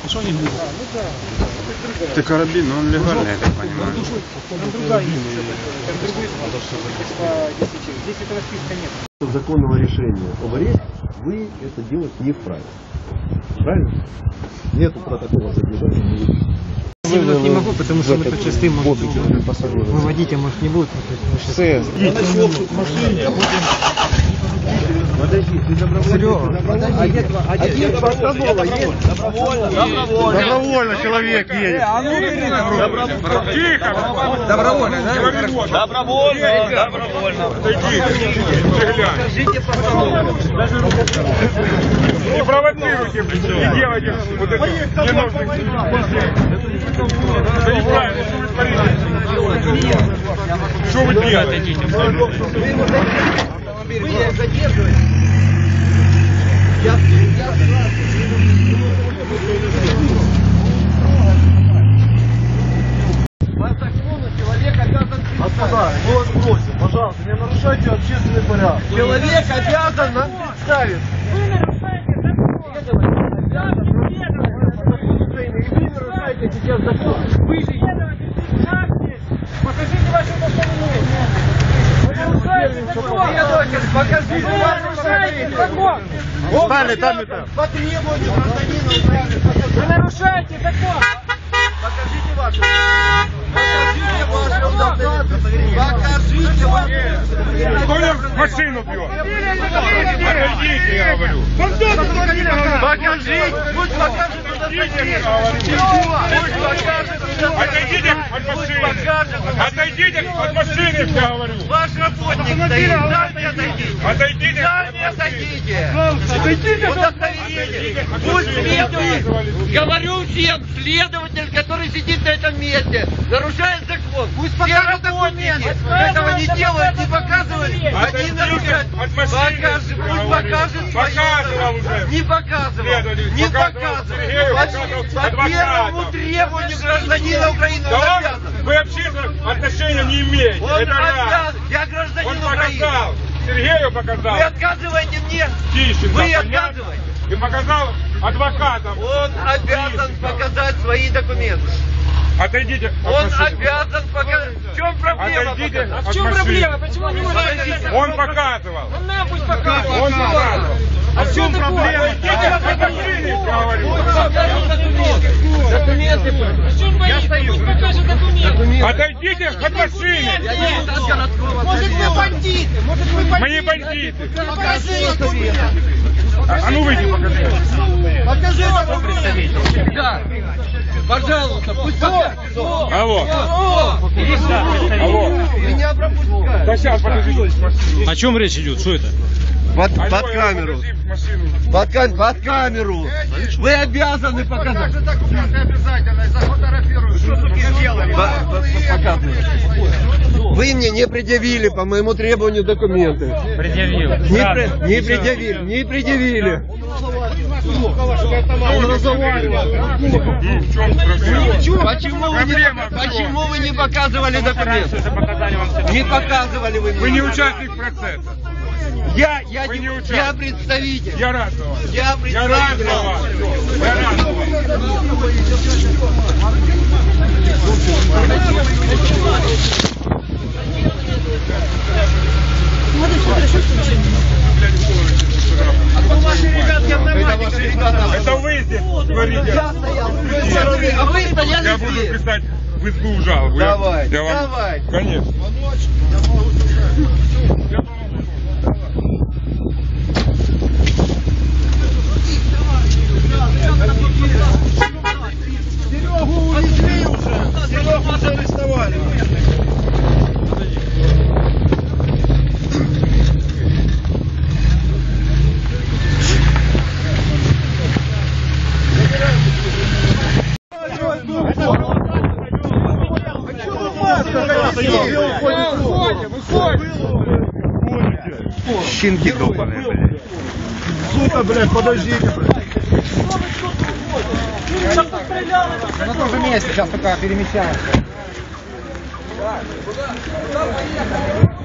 Что они говорят? Это карабин, но он легальный, я так понимаю. Здесь этого списка нет. Законного решения об аресте вы это делать не вправе. Правильно? Нету протокола задержания. Минут не могу, потому что мы по частым выводить, а может не будет. Подожди, ты добровольно. Добровольно человек едет. Тихо! Добровольно, да? Добровольно. Покажите не провоцируйте, не делайте вот это ненужных вещей. Это неправильно, что вы делаете? Вы задерживаете. По закону человек обязан... Господа, мы вас просим, пожалуйста, не нарушайте общественный порядок. Человек обязан нам представить. Вы нарушаете закон. Вы нарушаете сейчас закон. Вы следователь, покажите ваше удостоверение. Вы нарушаете закон. Следователь, покажите Вы нарушаете закон. Встали там и там. По требованию гражданина Украины. Вы нарушаете закон. Покажите ваше удостоверение. Покажите ваше удостоверение. Кто мне машину бьет? Отойдите, я говорю. Покажите, пусть покажет удостоверение. Пусть покажет удостоверение. Отойдите от машины. Отойдите от машины, я говорю. Ваш работник стоит. Сами отойдите. Отойдите. Сами отойдите. Удостоверение. Пусть следователь. Говорю всем, следователь, который сидит на этом месте, нарушает закон. Пусть покажет документы. Этого не делают, не показывают. Они нарушают. Покажет, пусть покажет свое. Не показывал. Не показывал. По первому требованию гражданина Украины он обязан. Вы общественного отношения не имеете. Он Это раз. обязан. Я гражданин Он Украины. показал. Сергею показал. Вы отказываете мне. Тищенко, Вы понятно? отказываете. И показал адвокатам. Он обязан показать свои документы. Отойдите от Он машины. обязан показать. В чем проблема? Отойдите показать? от В чем машины. проблема? Почему не можете? Он показывал. Он нам пусть показывает. Он показывал. А в чем Проблема. Отойдите от машины, я говорю. Документы. В чем боится? Пусть покажет документы. Отойдите от машины. Может вы бандиты? Может вы бандиты? Мы не бандиты. Покажи документы. А ну выйди, покажи. Покажи документы. Да. Пожалуйста, пусть покажет. Алло. Алло. Меня пропускают. Да сейчас, подождите. О чем речь идет? Что это? Под Алло, камеру. машину. Под камеру. Вы обязаны показать. Вы мне не предъявили по моему требованию документы. Предъявил. Не предъявили. Не предъявили. Он разговаривал. В чем проблема? Почему вы не показывали документы? Не показывали вы мне. Вы не участник процесса. Я Вы не я участвуете. представитель. Я рад за вас. Я Я рад за вас. Я рад за вас. Это вы здесь говорите. А вы стояли Я буду здесь. писать в СБУ жалобу. Давай, Я вам- давай. Конечно. Серегу увезли уже. Серегу уже арестовали. Щенки долбаные, блядь. Сука, блядь, подождите, блядь. На том же месте сейчас только перемещаемся.